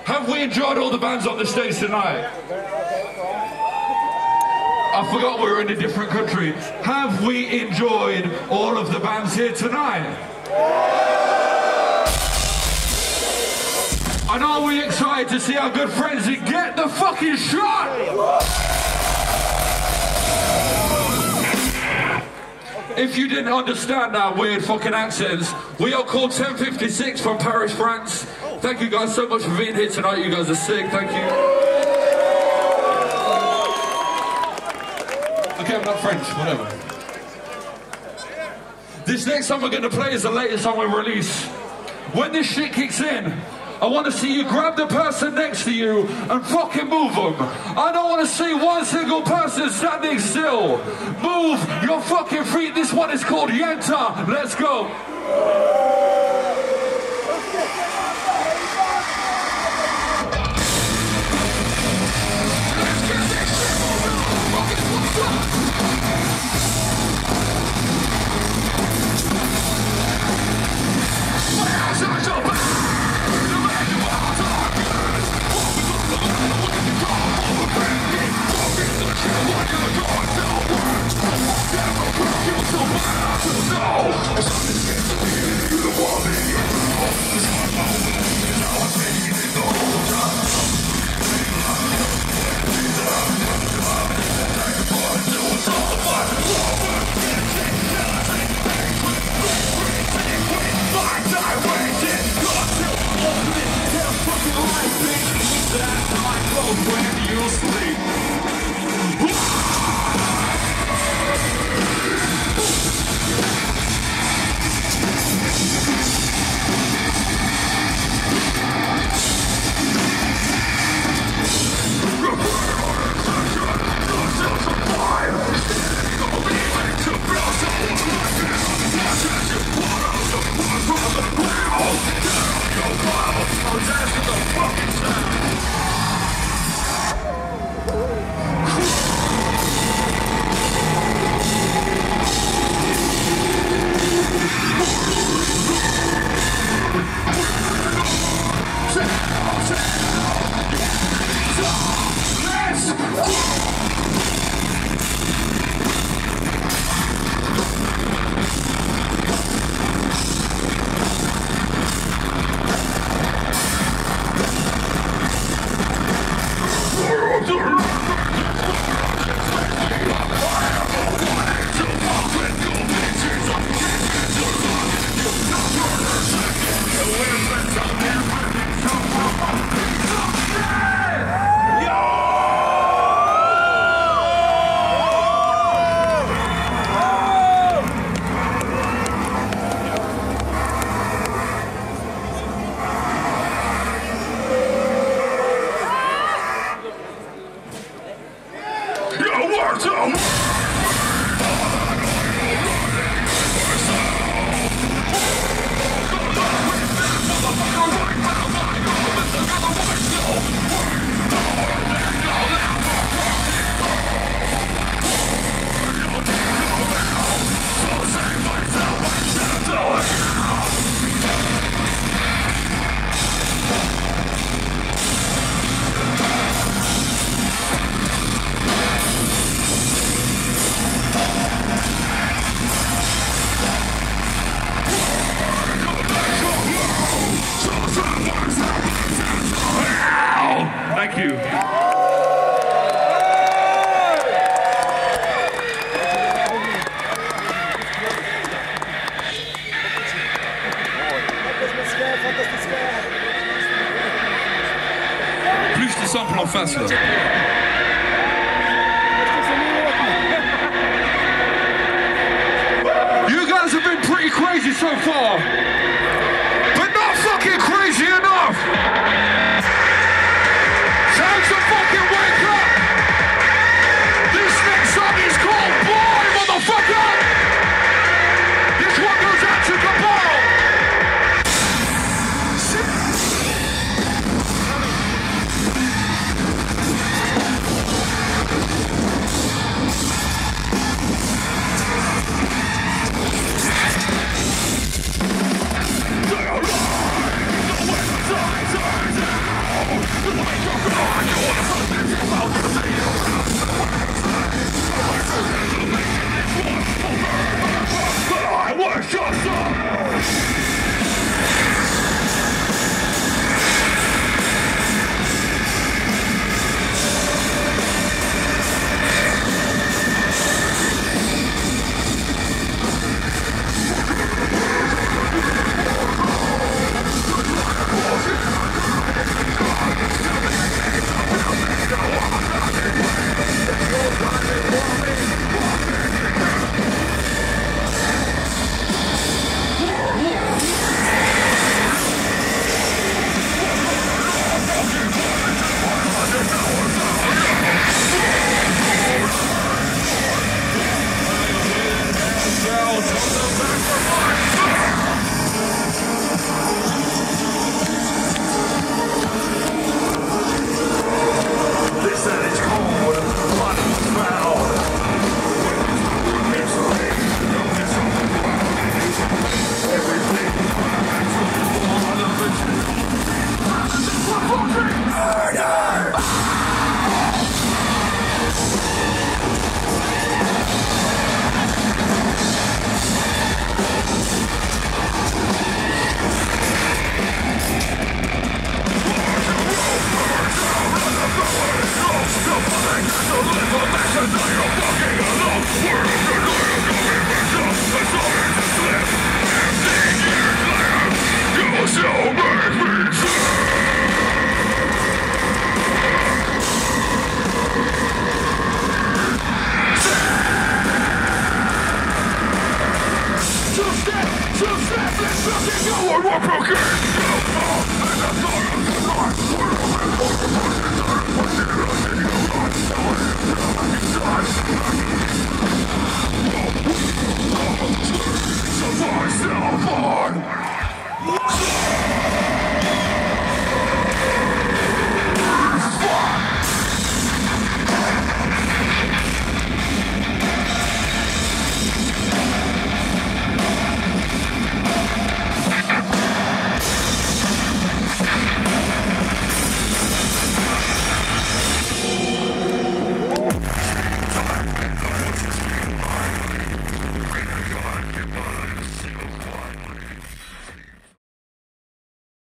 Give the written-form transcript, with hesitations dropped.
Have we enjoyed all the bands on the stage tonight? I forgot we were in a different country. Have we enjoyed all of the bands here tonight? And are we excited to see our good friends in Get the Fucking Shot? If you didn't understand our weird fucking accents, we are called 1056 from Paris, France. Thank you guys so much for being here tonight. You guys are sick. Thank you. Okay, I'm not French. Whatever. This next song we're going to play is the latest song we released. When this shit kicks in, I want to see you grab the person next to you and fucking move them. I don't want to see one single person standing still. Move your fucking feet. This one is called Yenta. Let's go. Thank you. Plus de samples en face là. You guys have been pretty crazy so far.